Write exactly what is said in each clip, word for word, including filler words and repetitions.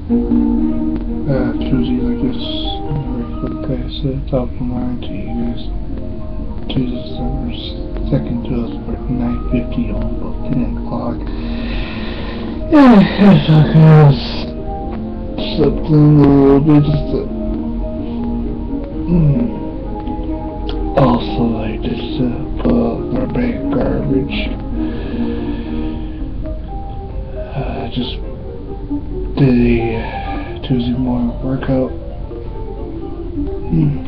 Uh, Tuesday, like this, like I said, top of mind to you guys. Tuesday, December second, two thousand nine fifty on about ten o'clock. Yeah, yes, I guess slept in a little bit, just to, mm. Also, I just uh, put out my bag of garbage. Uh, just did a Tuesday morning workout. Hmm.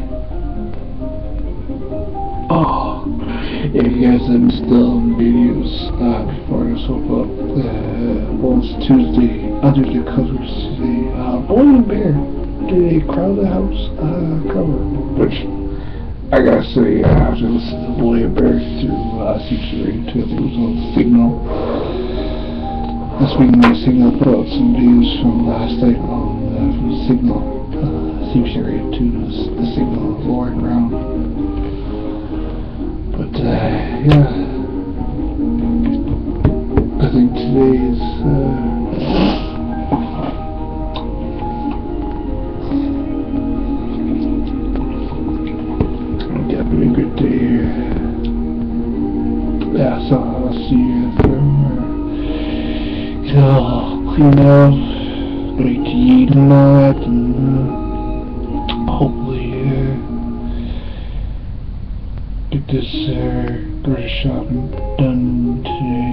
Oh, if you guys haven't still in videos uh, before I woke up, uh, well, it's Tuesday, under the covers today. Uh, Boy and Bear did a Crowded House uh, cover, which I gotta say, I have to listen to Boy and Bear through uh, C B C Radio two. I think it was on Signal. This week, my Signal put out some videos from last night on uh, from the Signal, uh, C B C Radio two, the Signal Lord Round. But, uh, yeah, I think today is, uh, definitely a good day here. Yeah, so I'll see you from, uh, you know, clean up, wait to eat and all that, and, uh, hopefully, uh, get this uh, grocery shopping done today.